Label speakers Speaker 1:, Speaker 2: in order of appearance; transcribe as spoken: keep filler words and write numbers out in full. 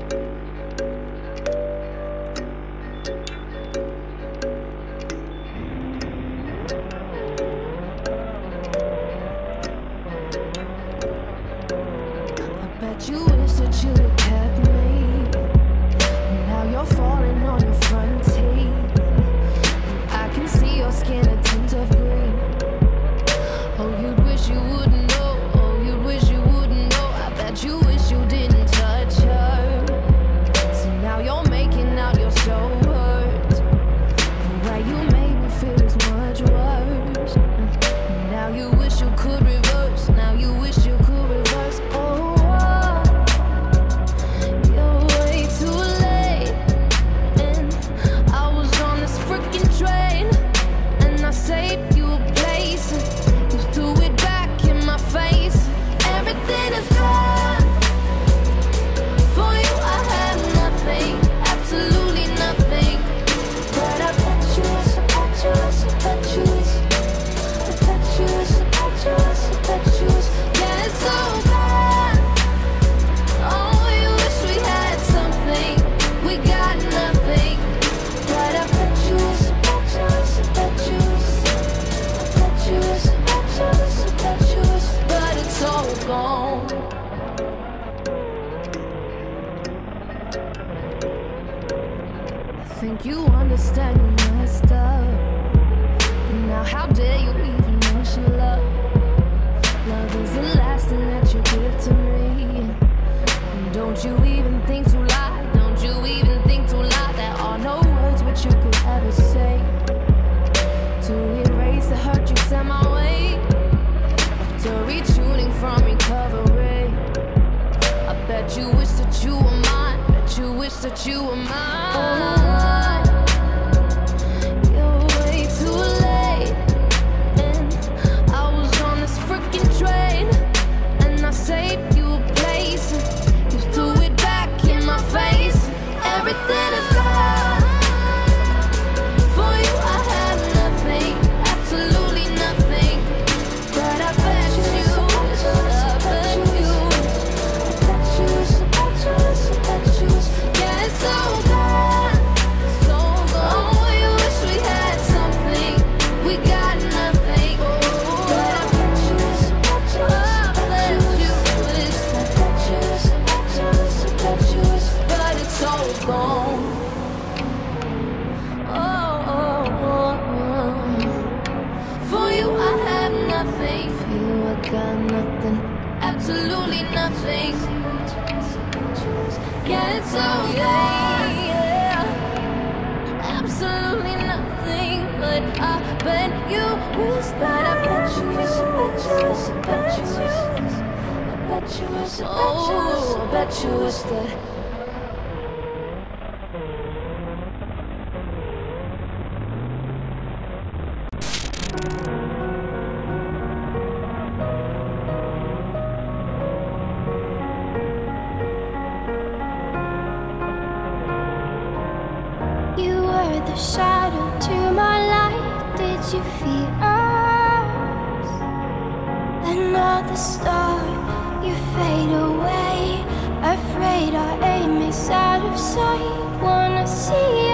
Speaker 1: You wish that you had kept me. Now you're falling on your front teeth. I can see your skin a tint of green. Oh, you'd wish you wouldn't know. Oh, you'd wish you wouldn't know. I bet you wish you didn't touch her. So now you're making out you're so hurt. The way you made me feel is much worse. Now you wish you could reverse. Now you wish you could reverse. Oh, saved you a place, and you threw it back in my face. Everything is gone. For you I had nothing, absolutely nothing. But I bet you it's, I bet you it's, I bet you it's, I bet you it's, I bet you it's, I bet you it's. Yeah, it's so bad. Oh, you wish we had something, we got nothing. But I bet you it's, I bet you it's, I bet you it's. But it's all gone. I think you understand you messed up. But now how dare you even mention love? Love is the last thing that you give to me. And don't you even think to lie. Don't you even think to lie. There are no words which you could ever say to erase the hurt you sent my way. After retuning from recovery, I bet you wish that you were mine. Bet you wish that you were mine. You're way too late, and I was on this freaking train, and I saved you a place, and you threw it back in my face. Everything is gone. For you I had nothing, absolutely nothing. But I bet you, I bet you, I bet you, I bet you, I bet you. Yeah, it's so bad, so gone. Oh, you wish we had something, we got nothing. But I bet you, I bet you, I bet you, I bet you, I bet you. But it's all gone. For you I have nothing. For you I got nothing, absolutely nothing. Yeah, it's okay, yeah. Absolutely nothing. But I bet you wish that I bet you wish, I bet you wish, I bet you wish, I bet you wish, oh, I bet you wish that.
Speaker 2: The shadow to my light, did you feel us? Another star, you fade away. Afraid our aim is out of sight. Wanna see